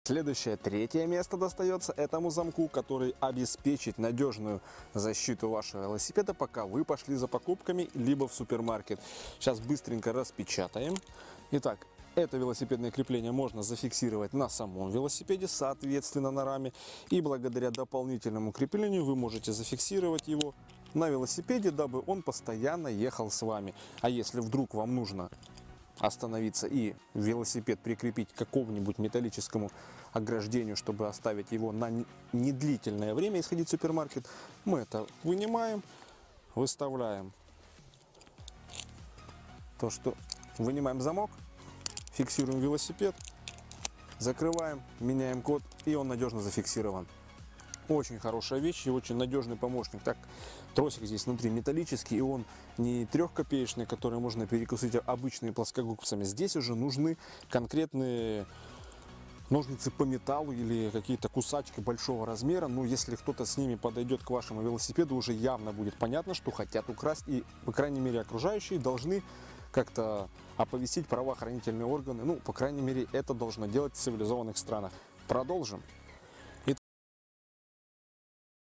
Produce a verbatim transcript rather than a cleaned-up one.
Следующее, третье место достается этому замку, который обеспечит надежную защиту вашего велосипеда, пока вы пошли за покупками либо в супермаркет. Сейчас быстренько распечатаем. Итак, это велосипедное крепление можно зафиксировать на самом велосипеде, соответственно на раме. И благодаря дополнительному креплению вы можете зафиксировать его на велосипеде, дабы он постоянно ехал с вами. А если вдруг вам нужно остановиться и велосипед прикрепить к какому-нибудь металлическому ограждению, чтобы оставить его на недлительное время и сходить в супермаркет, мы это вынимаем, выставляем то, что вынимаем замок, фиксируем велосипед, закрываем, меняем код, и он надежно зафиксирован. Очень хорошая вещь и очень надежный помощник. Так, тросик здесь внутри металлический, и он не трехкопеечный, который можно перекусить обычными плоскогубцами. Здесь уже нужны конкретные ножницы по металлу или какие-то кусачки большого размера. Но если кто-то с ними подойдет к вашему велосипеду, уже явно будет понятно, что хотят украсть. И, по крайней мере, окружающие должны как-то оповестить правоохранительные органы. Ну, по крайней мере, это должно делать в цивилизованных странах. Продолжим.